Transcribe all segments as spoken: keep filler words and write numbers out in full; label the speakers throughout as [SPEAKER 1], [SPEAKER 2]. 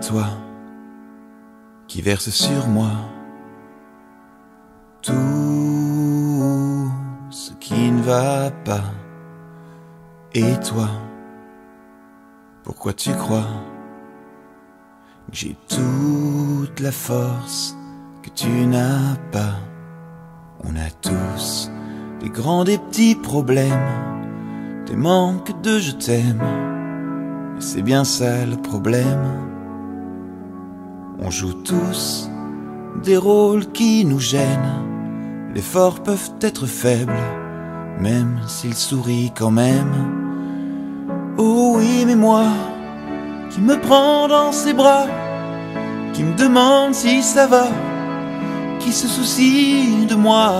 [SPEAKER 1] toi qui verse sur moi tout ce qui ne va pas. Et toi, pourquoi tu crois que j'ai toute la force que tu n'as pas? On a tous des grands, des petits problèmes, des manques de je t'aime, et c'est bien ça le problème. On joue tous des rôles qui nous gênent, les forts peuvent être faibles, même s'ils sourient quand même. Oh oui, mais moi, qui me prend dans ses bras, qui me demande si ça va, qui se soucie de moi.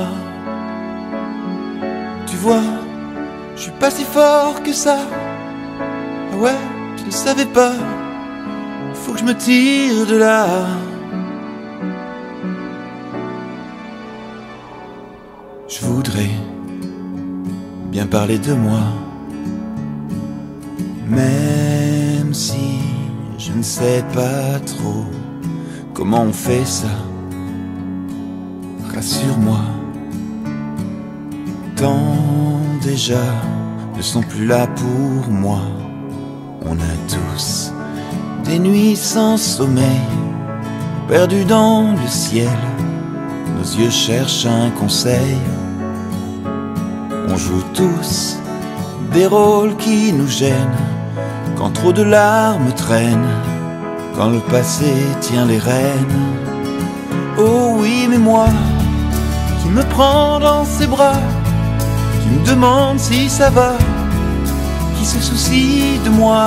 [SPEAKER 1] Tu vois, je suis pas si fort que ça. Ah ouais, tu ne savais pas, il faut que je me tire de là. Je voudrais bien parler de moi, même si je ne sais pas trop comment on fait ça. Rassure-moi, tant déjà ne sont plus là pour moi. On a tous des nuits sans sommeil, perdus dans le ciel, nos yeux cherchent un conseil. On joue tous des rôles qui nous gênent, quand trop de larmes traînent, quand le passé tient les rênes. Oh oui, mais moi, qui me prend dans ses bras, qui me demande si ça va, qui se soucie de moi.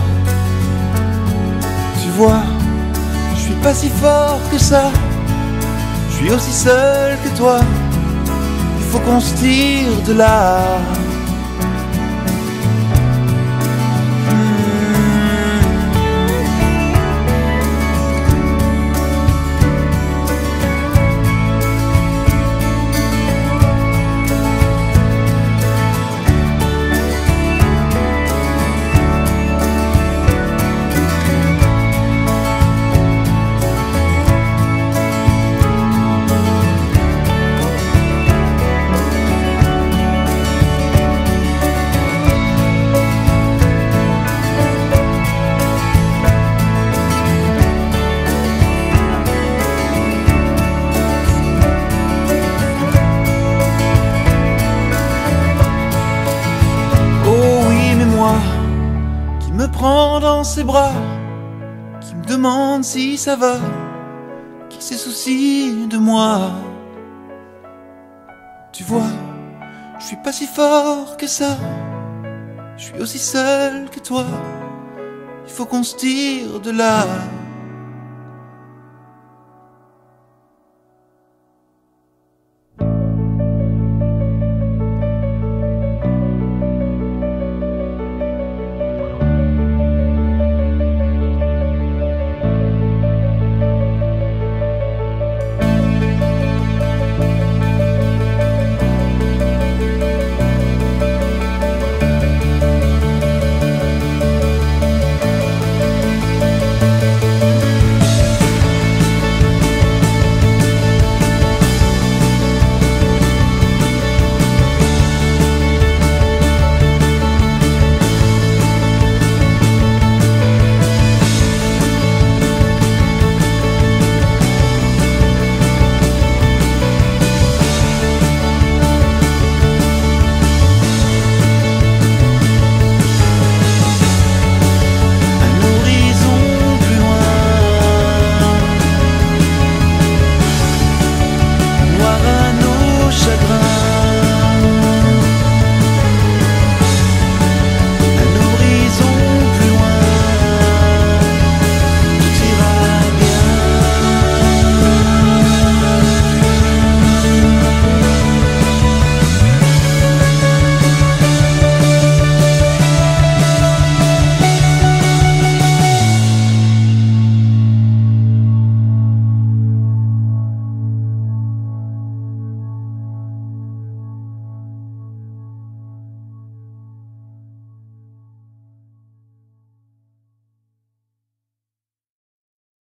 [SPEAKER 1] Tu vois, je suis pas si fort que ça, je suis aussi seul que toi, il faut qu'on se tire de là. Qui me prend dans ses bras, qui me demande si ça va, qui se soucie de moi. Tu vois, je suis pas si fort que ça, je suis aussi seul que toi, il faut qu'on se tire de là.